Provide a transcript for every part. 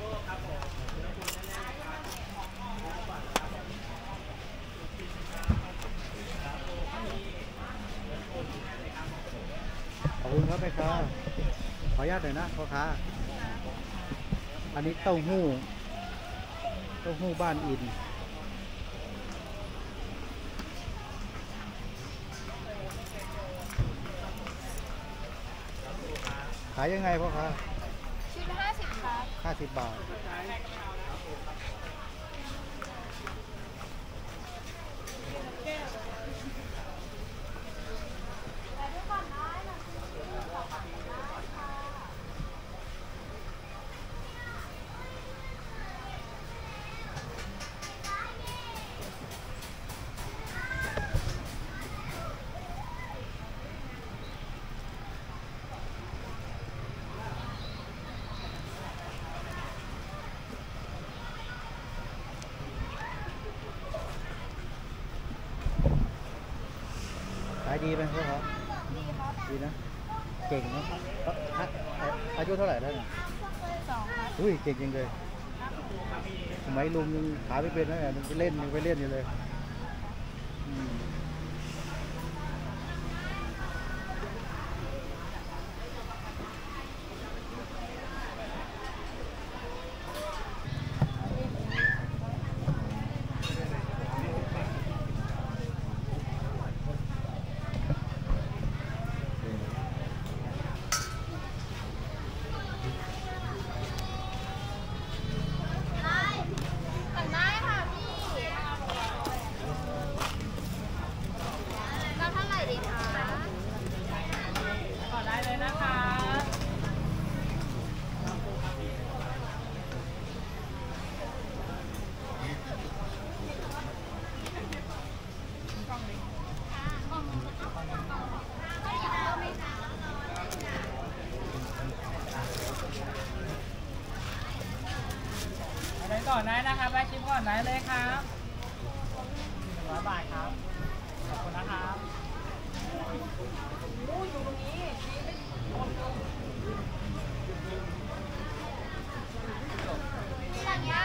ขอบคุณครับแม่ค้าขออนุญาตหน่อยนะพ่อค้าอันนี้เต้าหู้บ้านอินขายยังไงพ่อค้าชุด50ครับ 50 บาทขายดีไหมพ่อครับดีครับดีนะเก่งนะอายุเท่าไหร่แล้วเนี่ย 2ครับอุ้ยเก่งจริงเลยสมัยลุงยังขาไม่เป็นนะเนี่ยยังไปเล่นอยู่เลยก่อนได้นะครับแวะชิมก่อนได้เลยครับ100 บาทครับขอบคุณนะครับอยู่ตรงนี้อย่างนี้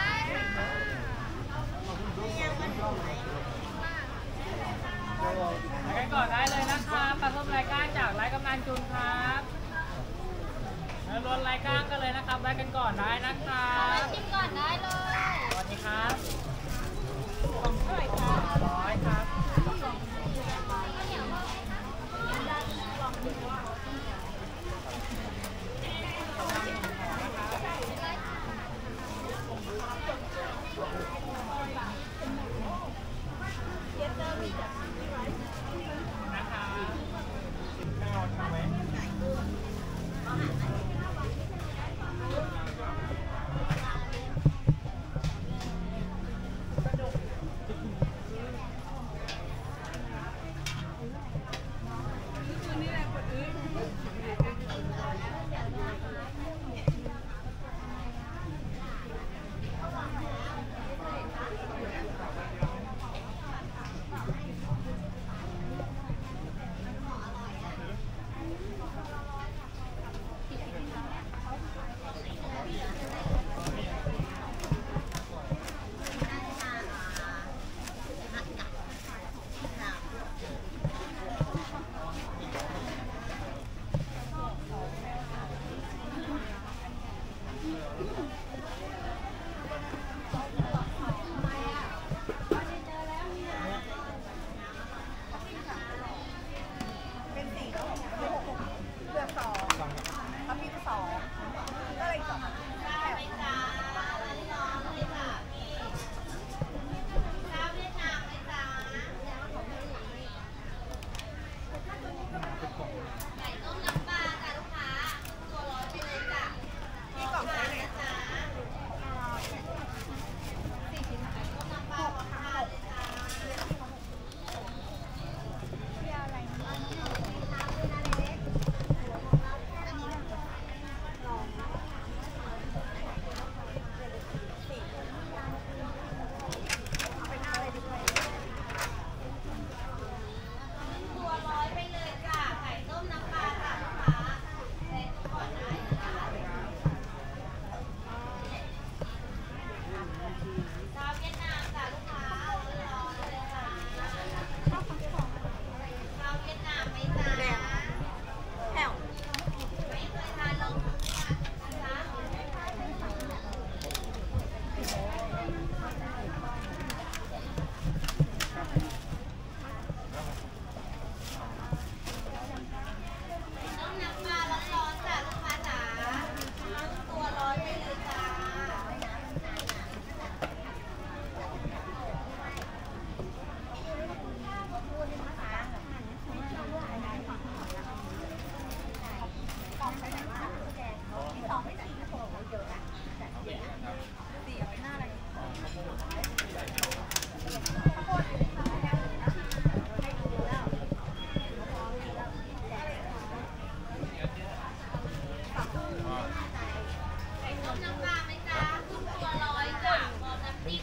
กันก่อนได้เลยนะครับปลาส้มรายการจากไร่กำนันจุนครับแล้วรวนรายการกันเลยนะครับแวะกันก่อนได้นะครับชิมก่อนได้เลยสวัสดีครับของเท่าไหร่ครับ 100ครับ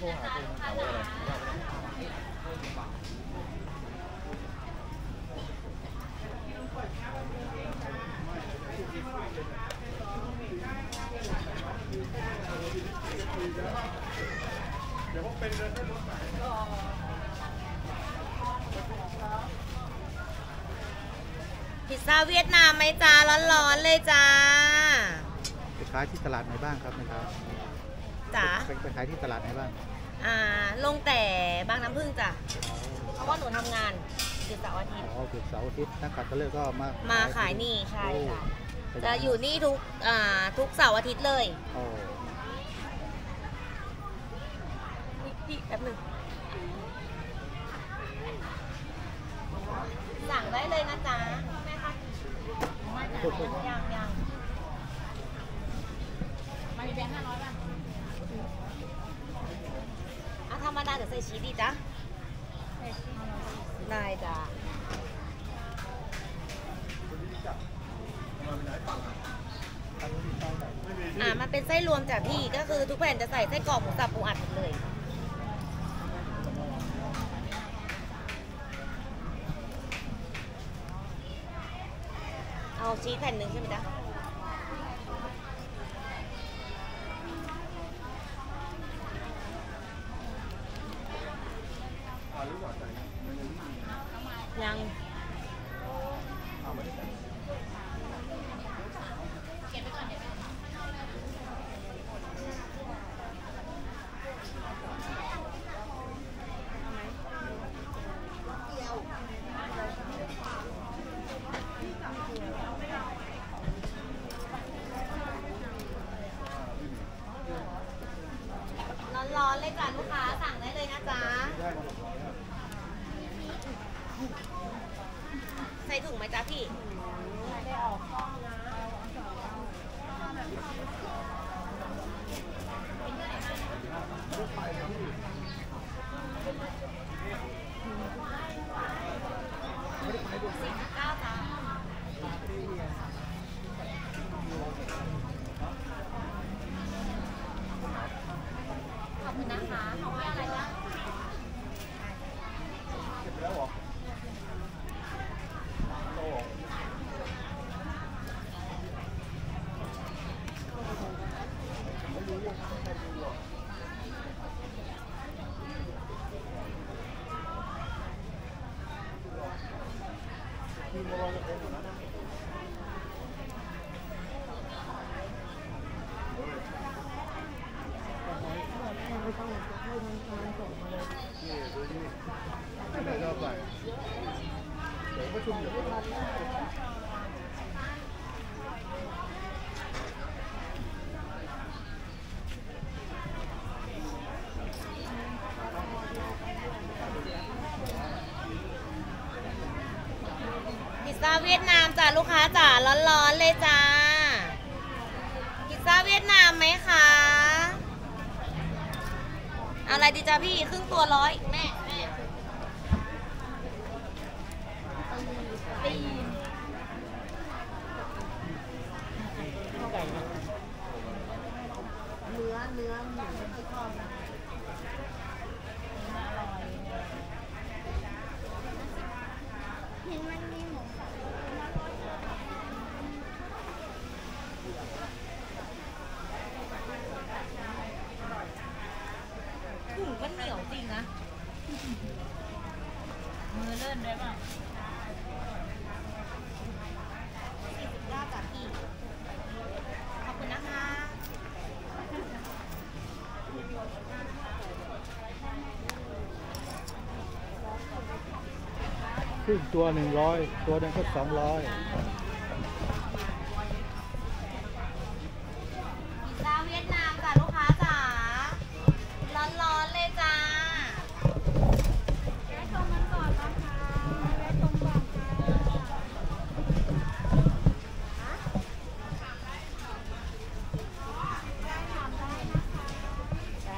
พิซซ่าเวียดนามไหมจ้าร้อนๆเลยจ้าไปขายที่ตลาดไหนบ้างครับนะครับจ๋าไปขายที่ตลาดไหนบ้างลงแต่บางน้ำผึ้งจ้ะเพราะว่าหนูทำงานหยุดเสาร์อาทิตย์อ๋อหยุดเสาร์อาทิตย์นักขัตฤกษ์ก็มาขายนี่ใช่จ้ะจะอยู่นี่ทุกเสาร์อาทิตย์เลยพี่แป๊บนึงสั่งได้เลยนะจ๊ะแม่คะยังมามีแบงค์500ป่ะธรรมดาหรือใส่ชีสดีจ๊ะได้จ้ะมันเป็นไส้รวมจากพี่ก็คือทุกแผ่นจะใส่ไส้กรอกหมูสับปูอัดหมดเลยเอาชีสแผ่นหนึ่งใช่ไหมจ๊ะยังร้อนๆเลยจ้ะลูกค้าสั่งได้เลยนะจ๊ะใส่ถุงไหมจ๊ะพี่ไม่ได้ออกกล้องนะ49จ้ะขอบคุณนะคะของพี่อะไรจ๊ะเก็บแล้วเหรอพิซซ่าเวียดนามจ้ะลูกค้าจ๋าร้อนๆเลยจ้าพิซซ่าเวียดนามไหมคะอะไรดีจ้าพี่ครึ่งตัว100แม่ตีเนื้อหมูที่ชอบนะมันเหนียวจริงนะมือเลื่อนได้ป่ะ 49จ้ะพี่ขอบคุณนะคะซึ่งตัว100ตัวนึงก็200 พิซซ่าเวียดนามจ้ะลูกค้าจ๋าร้อนๆเลยจ้าแวะชมมันก่อนนะคะแวะชมก่อนได้ถามได้นะคะได้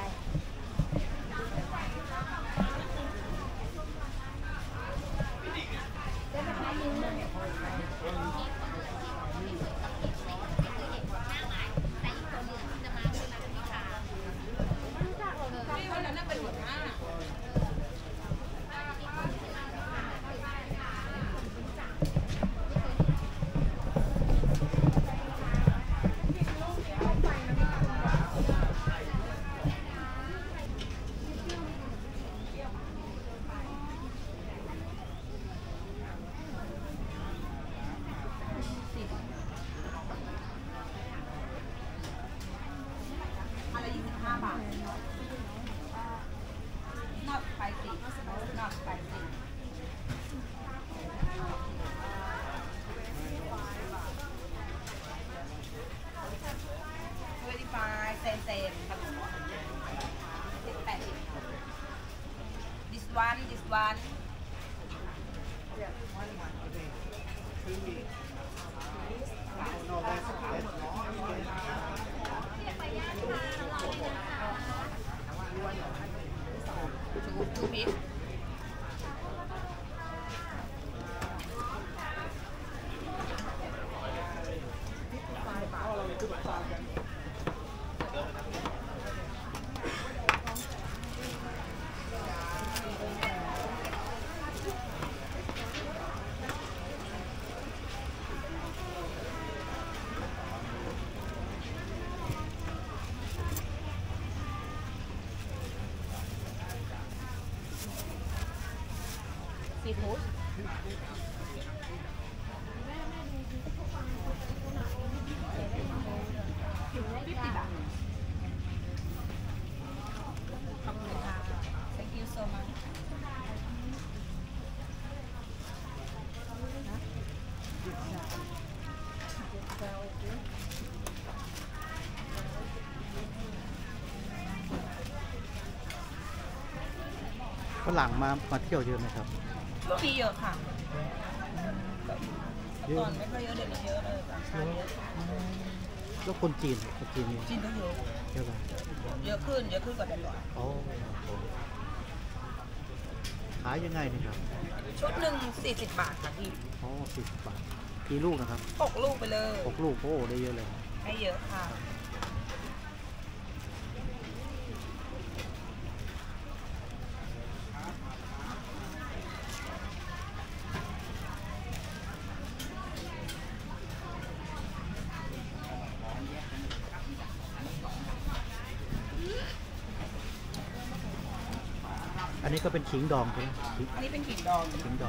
ได้ไหมคะยืน one ทูพีซซีฟู้ดขอบคุณค่ะ thank you so much ฝรั่งมาเที่ยวเยอะไหมครับก็มีเยอะค่ะเยอะก่อนไม่ค่อยเยอะเดี๋ยวนี้เยอะเลยต่างชาติเยอะแล้วคนจีนนี่จีนก็เยอะเยอะไหมเยอะขึ้นกว่าแต่ก่อนโอ้ขายยังไงนี่ครับชุดหนึ่ง40 บาทค่ะพี่อ๋อ40 บาทกี่ลูกนะครับ 6 ลูกไปเลย 6 ลูกโอ้ได้เยอะเลยให้เยอะค่ะอันนี้ก็เป็นขิงดองใช่ไหมอันนี้เป็นขิงดองขิงดอง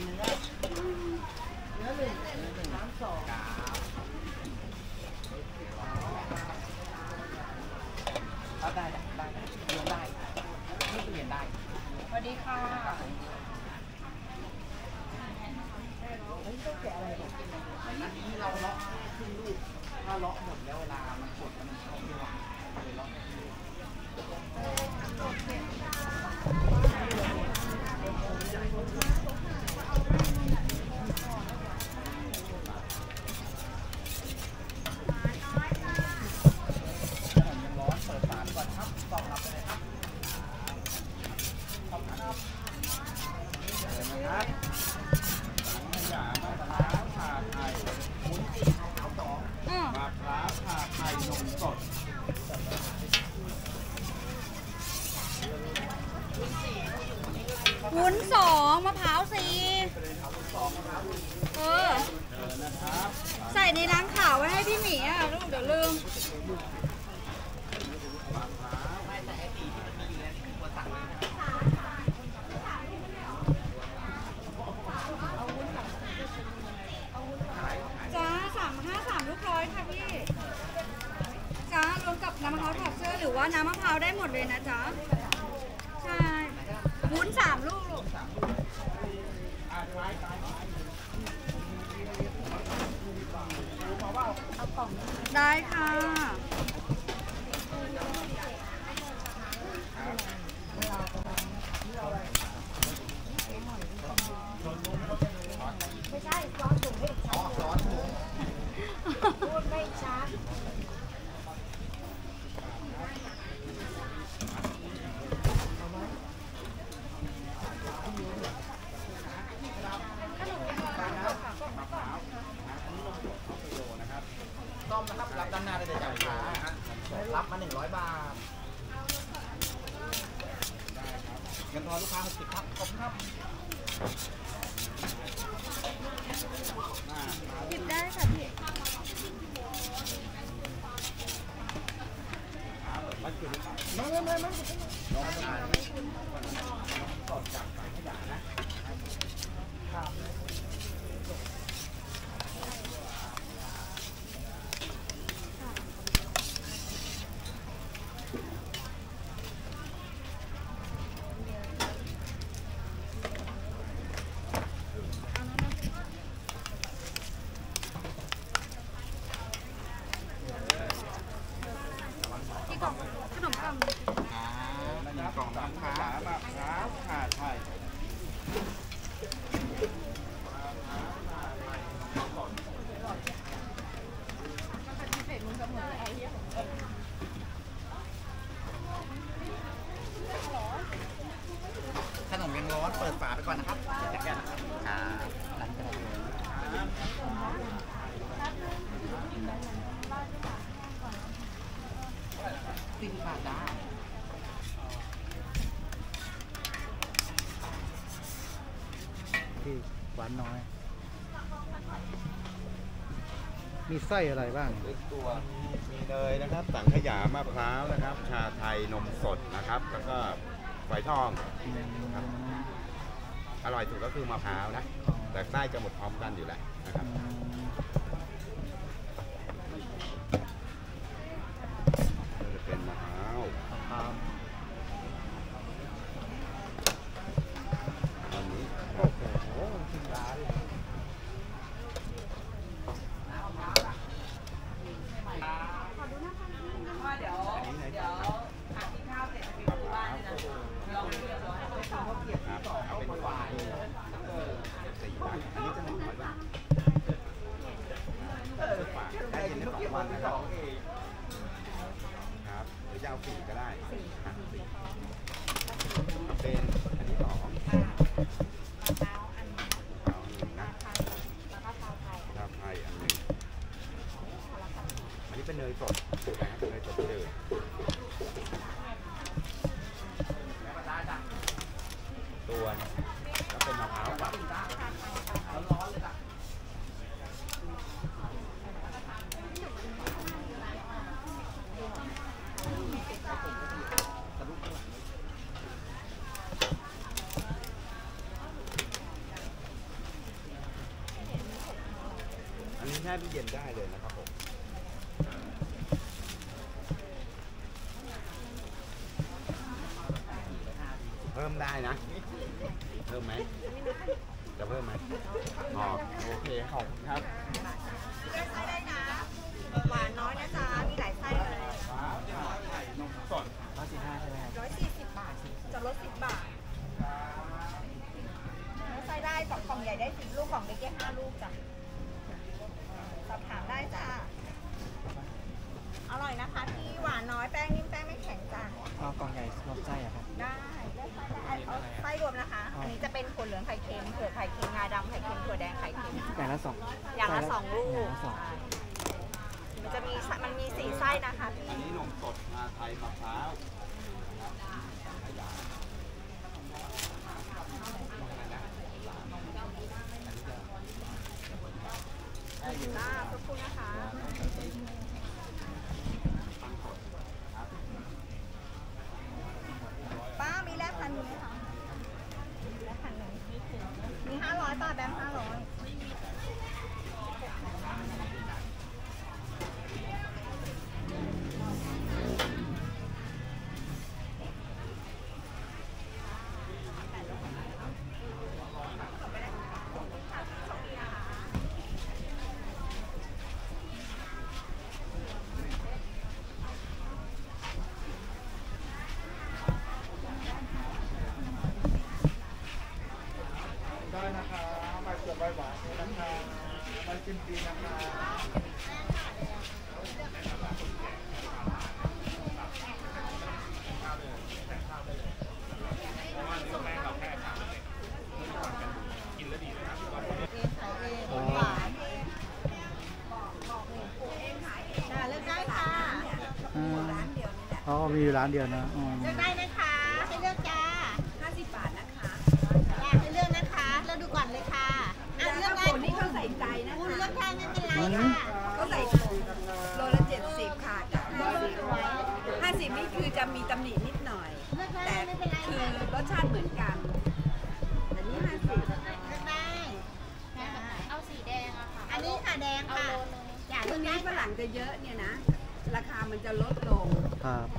ได้เรียนได้นี่เรียนได้สวัสดีค่ะอันนี้เราเลาะครึ่งลูกถ้าเลาะหมดแล้วเวลามันกดแล้วมันเข้าไม่ไหวเลยเลาะครึ่งลูกยังร้อนเปิดฝาก่อนครับตอบรับไปเลยครับขอบคุณครับนะครับสังขยามะพร้าวชาไทยวุ้นจีนมะพร้าวสองมะพร้าวชาไทยนมสดวุ้น2มะพร้าว4ใส่ในล้างขาวไว้ให้พี่หมีอ่ะลูกเดี๋ยวลืมจ้า353 ลูกร้อยค่ะพี่จ้ารวมกับน้ำมะพร้าวถอดเสื้อหรือว่าน้ำมะพร้าวได้หมดเลยนะจ๊ะใช่วุ้น3 ลูกลูกได้ค่ะ ไม่ใช่ร้อนถุงให้ชัดร้อนถุงพูดไม่ชัดต้มนะครับรับด้านหน้าได้เลยจากลูกค้ารับมา100 บาทเงินทอนลูกค้า60ครับขอบคุณครับหยิบได้ค่ะพี่ขนมกล่องกล่องน้ำค้ามะพร้าวขาดไทยขนมยังร้อนเปิดฝาไปก่อนนะครับเดี๋ยวจะแก้นะครับหลังจาก40 บาทได้ที่หวานน้อย มีไส้อะไรบ้างตัวมีเนยนะครับสังขยามะพร้าวนะครับ ชาไทยนมสดนะครับ แล้วก็ฝอยทองครับอร่อยสุดก็คือมะพร้าวนะ แต่ไส้จะหมดพร้อมกันอยู่แล้วนะครับจะเป็นมะพร้าวอันนี้โอ้โหกินร้านครับเอาเป็นฝา4 บาทอันนี้จะ100 บาทฝาได้เย็นได้2 วันนะครับครับหรือจะเอา4ก็ได้ครับเป็นอันนี้2เอา1นะชาไทยอัน 1อันนี้เป็นเนยสดนะครับเนยสดเดือดตัวก็เป็นมะพร้าวปั่นร้อนเลยจ้ะอันนี้แช่ตู้เย็นได้เลยนะครับผมเพิ่มได้นะ เพิ่มไหม จะเพิ่มไหมอ๋อโอเค ขอบคุณครับเลือกไส้ได้นะ หวานน้อยนะจ๊ะ มีหลายไส้เลยไข่นมสด 145ใช่ไหมครับ 140 บาท จะลด 10 บาทเลือกไส้ได้กล่องใหญ่ได้10 ลูกกล่องเล็กได้5 ลูกจ้ะสอบถามได้จ้ะ อร่อยนะคะที่หวานน้อยแป้งนิ่มแป้งไม่แข็งจ้ะเอากล่องใหญ่รสไส้อะครับได้เลือกไส้ได้เอาไส้รวมนะคะ อันนี้จะเป็นถั่วเหลืองไข่เค็มเผือกไข่เค็มงาดำไข่เค็มถั่วแดงไข่เค็มอย่างละอย่างละ2 ลูอย่าก งละ2 ใช่มันมี4 ไส้นะคะพี่อันนี้นมสดชาไทยมะพร้าวจ้าขอบคุณนะคะ ป้ามีแลกพันนี้ไหมคะแลกพันหนึ่งมี500ป้าแบงค์500 ได้นะคะใบเผือกใบหวานนะคะใบกิมจีนะคะเลือกได้ค่ะอ๋อมีอยู่ร้านเดียวนะอ๋อเลือกได้นะคะให้เลือกจ้า50 บาทนะคะให้เลือกนะคะเลือกดูก่อนเลยค่ะเลือกได้นี่เขาใส่ใจนะคะคุณเลือกได้ไม่เป็นไรค่ะเขาใส่โลละ70ค่ะ50นี่คือจะมีตำหนินิดหน่อยแต่คือรสชาติเหมือนกันแต่นี่50เลือกได้เอาสีแดงอะค่ะอันนี้ค่ะแดงค่ะช่วงนี้ฝรั่งจะเยอะเนี่ยนะราคามันจะลดลงครับ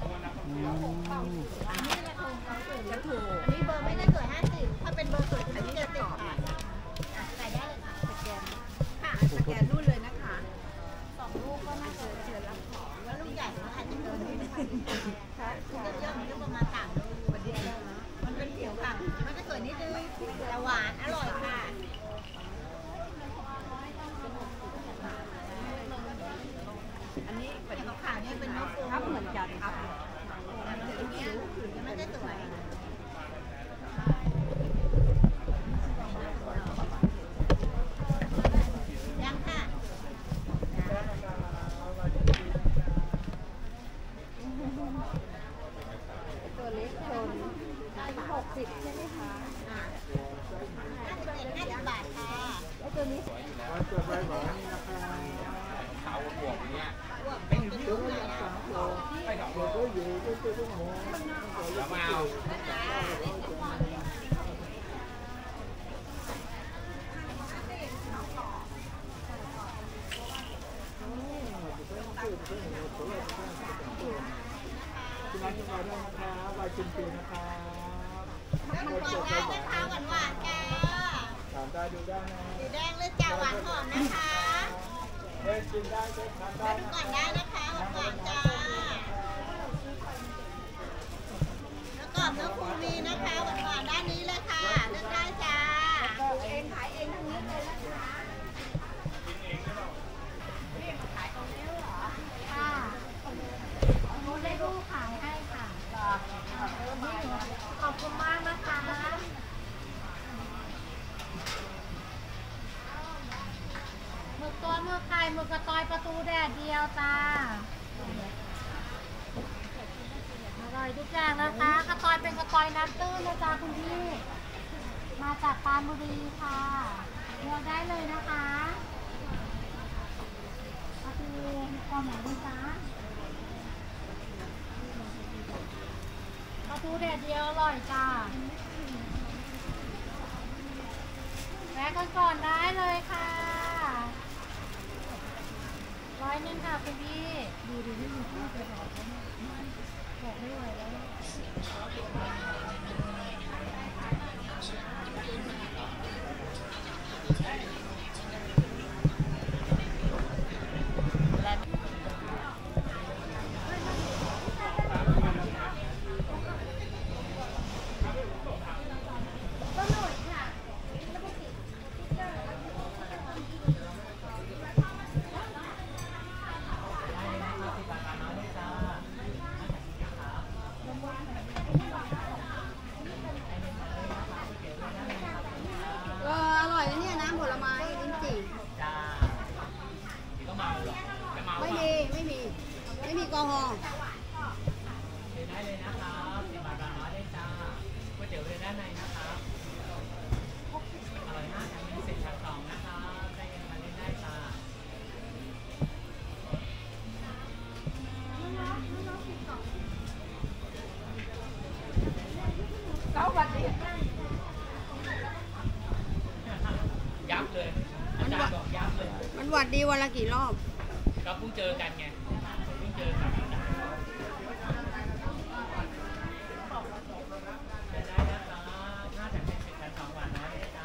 จะถูกอันนี้เบอร์ไม่ได้สวย50ถ้าเป็นเบอร์สวยอันนี้จะตอบใส่ได้เลยค่ะสแกนค่ะสแกนรุ่นเลยนะคะ 2 ลูกก็น่าจะเชิญรับของแล้วลูกใหญ่ก็อาจจะเกินนิดนึงค่ะเยอะๆมันก็ประมาณ3 ลูกสวัสดี 60ใช่ไหมคะ50 บาทค่ะแล้วตัวนี้เขาบวกเนี่ย แล้วมาเอาคุณนัทมาด้วยนะครับวายจุนจูนะครับมันหวานได้นะคะหวานจ้าถามได้ดูได้นะสีแดงเลยจ้าหวานหอมนะคะเฮ้ยกินได้เฮ้ยทานได้ดูก่อนได้นะคะหวานจ้าแล้วก็เนื้อปูมีนะคะหวานด้านนี้เลยค่ะเลือกได้จ้าเองขายเองทั้งนี้เลยนะคะขายตรงนี้เหรอค่ะโมได้รูปขายให้ค่ะขอบคุณมากนะคะหมึกตัวหมึกไข่หมึกกระตอยประตูแดดเดียวจ้าอร่อยทุกอย่างนะคะกระตอยเป็นกระตอยน้ำตื้นนะจ๊ะคุณพี่มาจากปรานบุรีค่ะเลือกได้เลยนะคะประตูกองไหนดีจ๊ะประตูแดดเดียวอร่อยจ้าแวะกันก่อนได้เลยค่ะ100ค่ะคุณพี่ดูไม่มีที่ไปบอกเขาบอกไม่ไหวแล้วอร่อยนะเนี่ยน้ำผลไม้ลิ้นจี่ไม่มีแอลกอฮอล์ได้เลยนะครับ10 บาทร้อยได้จ้าก๋วยเตี๋ยวเรือด้านในนะครับอร่อยมากอย่างนี้10 ชั้น 2นะครับได้เงินมาเล่นได้จ้ายับเลยอาจารย์บอกยับเลยมันหวัดดีวันละกี่รอบก็เพิ่งเจอกันไงเพิ่งเจอกันได้นะครับน่าจะเป็น10 ชั้น 2 วันน้อยเลยจ้า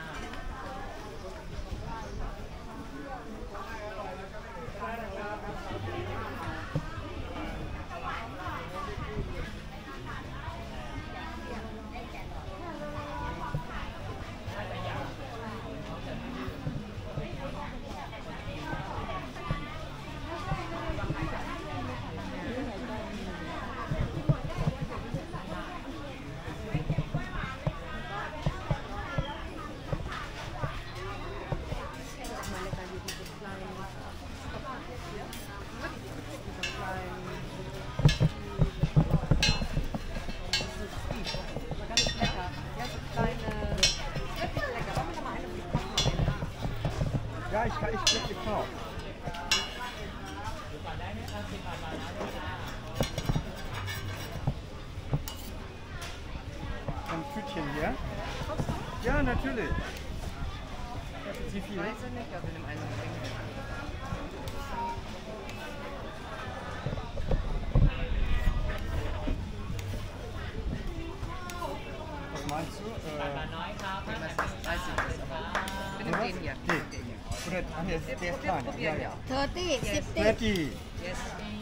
Ja, ich krieg gekauft. ดูก่อนได้นะครับ10 บาทร้อยได้จ้า Ein Tütchen hier? Ja, natürlich. Wie viel? Weiß ich nicht, also nimm einen Ring. Was meinst du? 10 บาทร้อยครับ Bitte den hier. Nee. Oder, ach, der ist klein. Ja, ja. 30 30. Yes.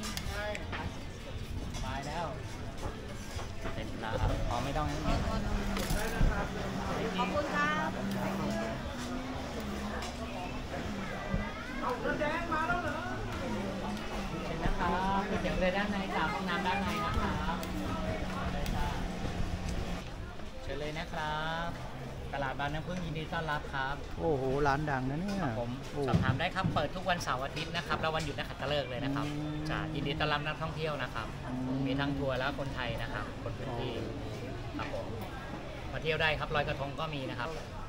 ไปแล้วเสร็จแล้วครับพอไม่ต้องขอบคุณครับเห็นนะครับก๋วยเตี๋ยวเรือด้านในจ้าห้องน้ำด้านในนะครับเชิญเลยนะครับ ตลาดบางน้ำพึ่งยินดีต้อนรับครับโอ้โห ร้านดังนะเนี่ยผมโอ้สอบถามได้ครับ เปิดทุกวันเสาร์อาทิตย์นะครับ แล้ววันหยุดนักขัตฤกษ์เลยนะครับ จ้ายินดีต้อนรับนักท่องเที่ยวนะครับ มีทั้งทัวร์และคนไทยนะครับ คนพื้นที่ครับผมเที่ยวได้ครับลอยกระทงก็มีนะครับ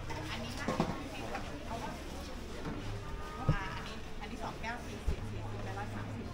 อันนี้2 แก้ว40ไป130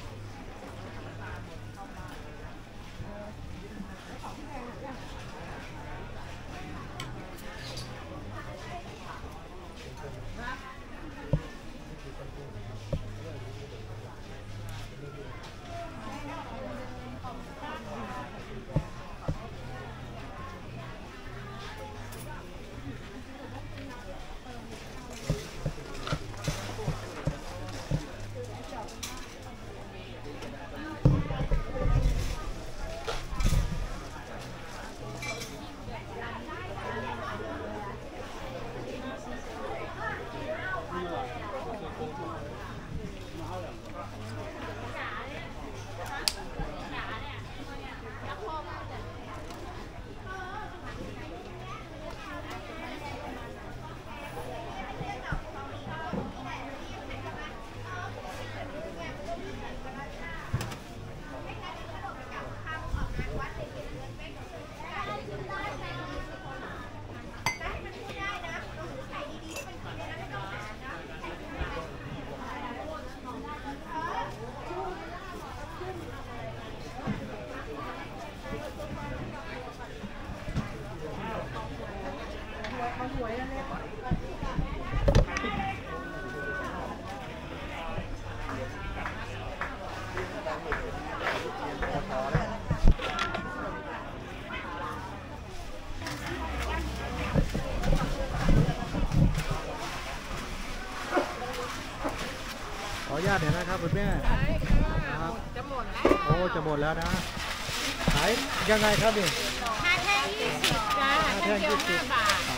ขออนุญาตเดี๋ยวนะครับคุณแม่ครับจะหมดแล้วโอ้จะหมดแล้วนะขายยังไงครับนี่ 5 แท่ง 20 จ้าแท่งเดียว5 บาท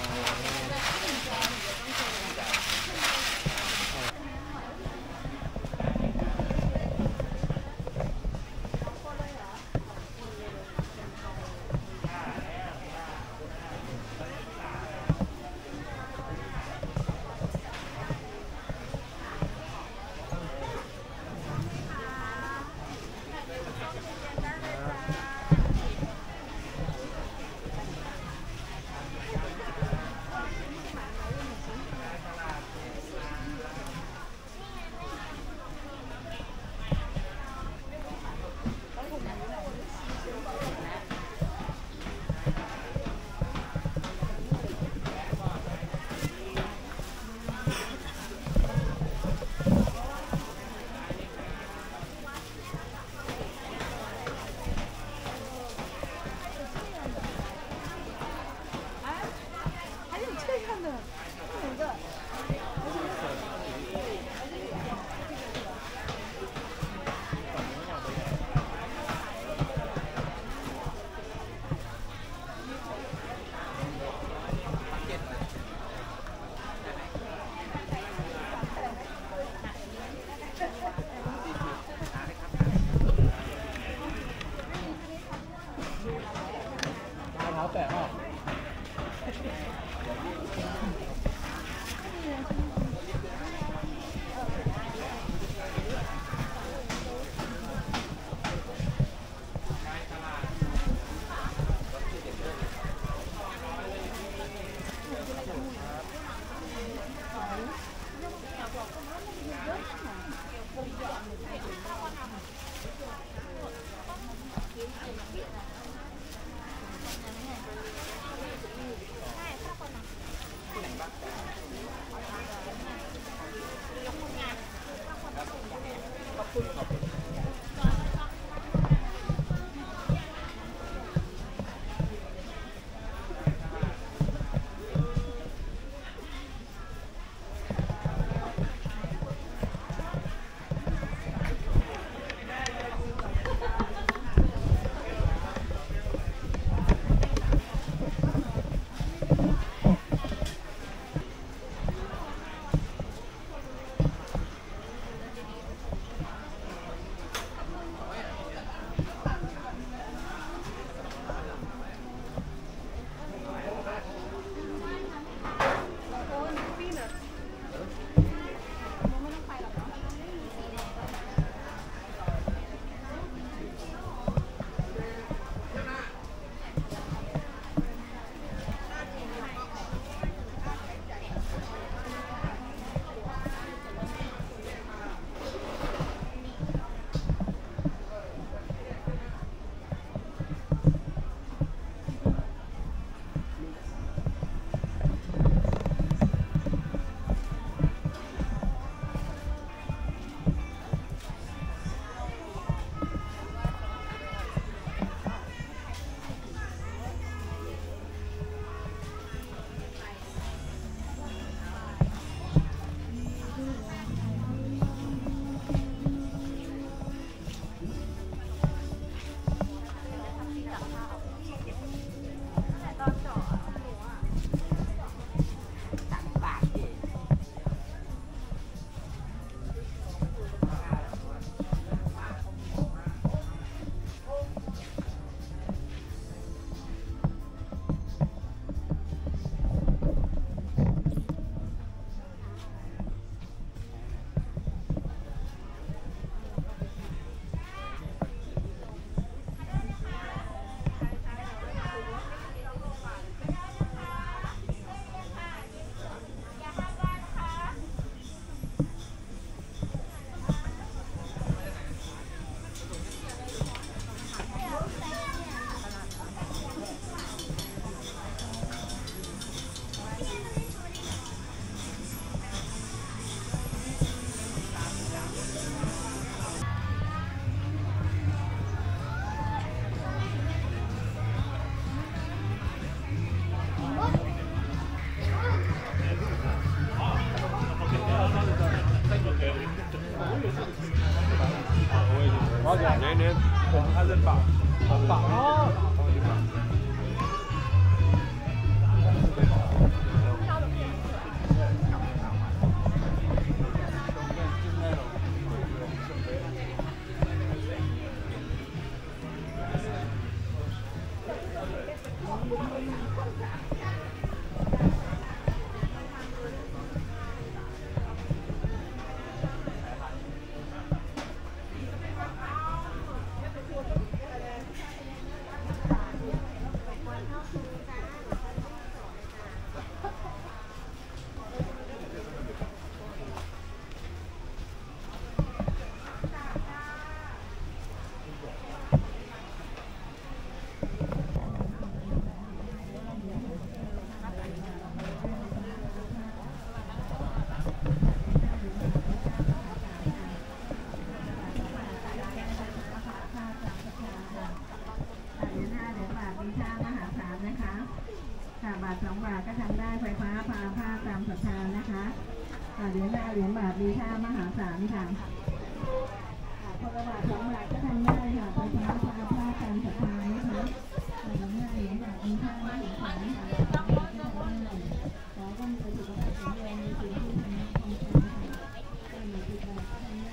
บาท2 บาทก็ทำได้ไฟฟ้าพาผ้าตามศรัทธานะคะเหรียญ5 เหรียญบาทมีค่ามหาศาลค่ะคนละบาท2 บาทก็ทำได้ค่ะไฟฟ้าพาผ้าตามศรัทธานะคะเหรียญ5 เหรียญบาทมีค่ามหาศาลค่ะขอก็มีสุขภาพแข็งแรงมีสิ่งที่ทำให้คงทนค่ะก็มีจิตใจก็ทำได้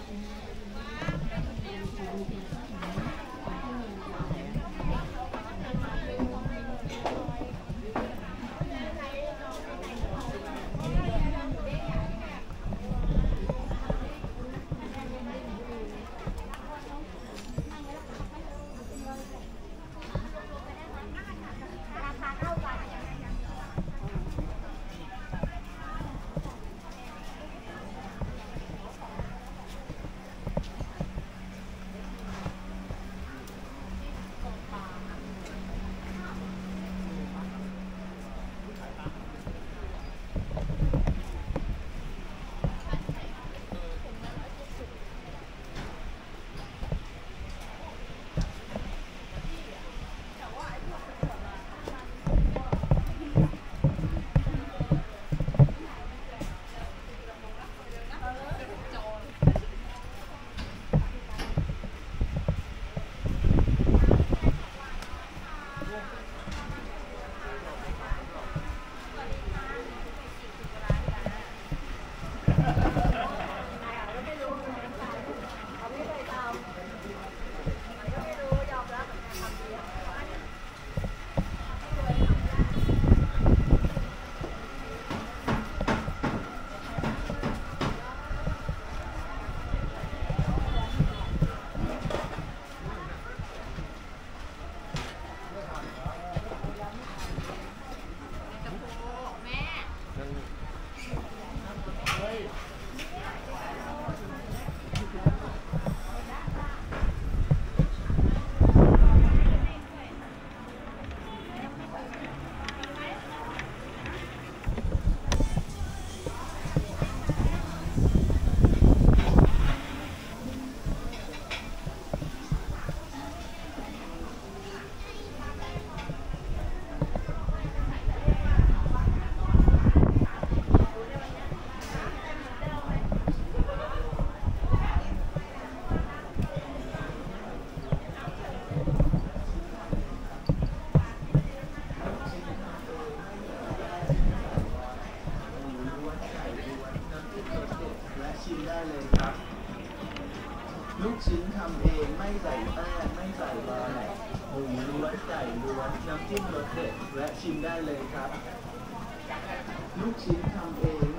ลูกชิ้นทำเองไม่ใส่แป้งไม่ใส่บอแหลกหมูล้วนไก่ล้วนน้ำจิ้มรสเด็ดและชิมได้เลยครับลูกชิ้นทำเอง